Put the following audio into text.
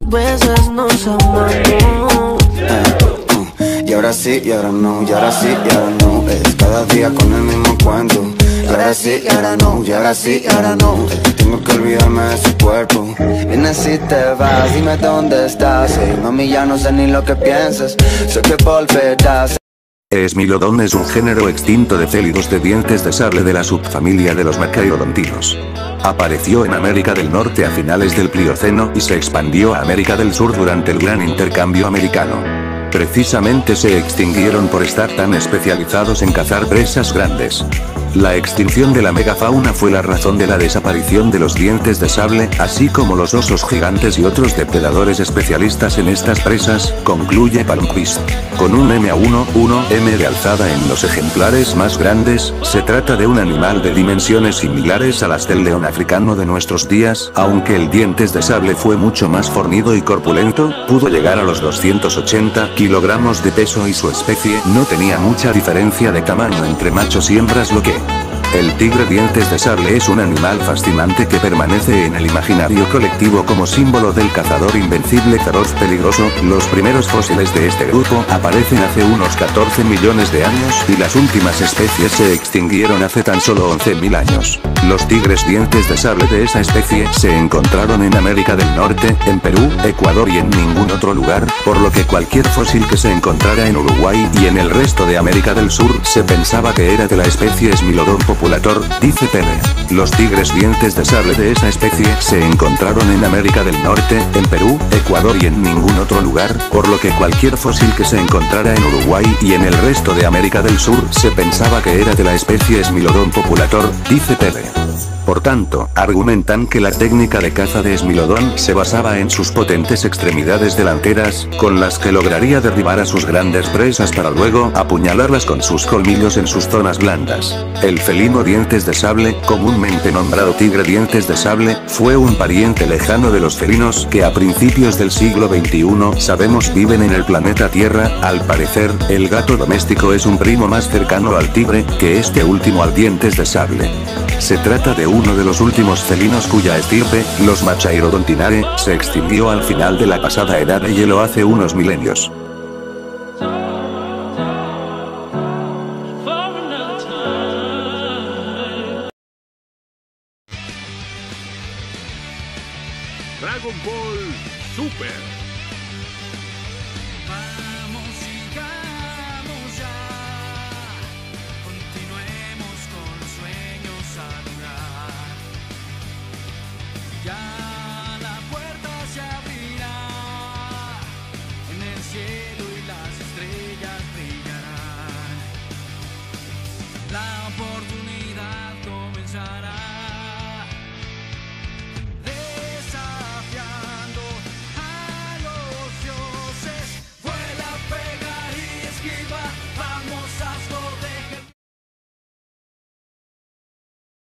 veces nos amamos. Y ahora sí, y ahora no, y ahora sí, y ahora no. Es cada día con el mismo cuento. Y ahora sí, y ahora no, y ahora sí, y ahora no. Tengo que olvidarme de su cuerpo. Vienes y te vas, dime dónde estás. Hey, mami, ya no sé ni lo que piensas. Sé que volverás. Esmilodon es un género extinto de célidos de dientes de sable de la subfamilia de los macaerodontinos. Apareció en América del Norte a finales del Plioceno y se expandió a América del Sur durante el Gran Intercambio Americano. Precisamente se extinguieron por estar tan especializados en cazar presas grandes. La extinción de la megafauna fue la razón de la desaparición de los dientes de sable, así como los osos gigantes y otros depredadores especialistas en estas presas, concluye Palmquist. Con un M1 de alzada en los ejemplares más grandes, se trata de un animal de dimensiones similares a las del león africano de nuestros días, aunque el dientes de sable fue mucho más fornido y corpulento, pudo llegar a los 280 kilogramos de peso y su especie no tenía mucha diferencia de tamaño entre machos y hembras, lo que el tigre dientes de sable es un animal fascinante que permanece en el imaginario colectivo como símbolo del cazador invencible feroz peligroso. Los primeros fósiles de este grupo aparecen hace unos 14 millones de años y las últimas especies se extinguieron hace tan solo 11.000 años. Los tigres dientes de sable de esa especie se encontraron en América del Norte, en Perú, Ecuador y en ningún otro lugar, por lo que cualquier fósil que se encontrara en Uruguay y en el resto de América del Sur se pensaba que era de la especie Smilodon populator, dice Pele. Los tigres dientes de sable de esa especie se encontraron en América del Norte, en Perú, Ecuador y en ningún otro lugar, por lo que cualquier fósil que se encontrara en Uruguay y en el resto de América del Sur se pensaba que era de la especie Smilodon populator, dice Pele. Por tanto, argumentan que la técnica de caza de Smilodon se basaba en sus potentes extremidades delanteras, con las que lograría derribar a sus grandes presas para luego apuñalarlas con sus colmillos en sus zonas blandas. El felino dientes de sable, comúnmente nombrado tigre dientes de sable, fue un pariente lejano de los felinos que a principios del siglo XXI sabemos viven en el planeta Tierra. Al parecer, el gato doméstico es un primo más cercano al tigre que este último al dientes de sable. Se trata de uno de los últimos felinos cuya estirpe, los Machairodontinae, se extinguió al final de la pasada edad de hielo hace unos milenios. Dragon Ball Super. La oportunidad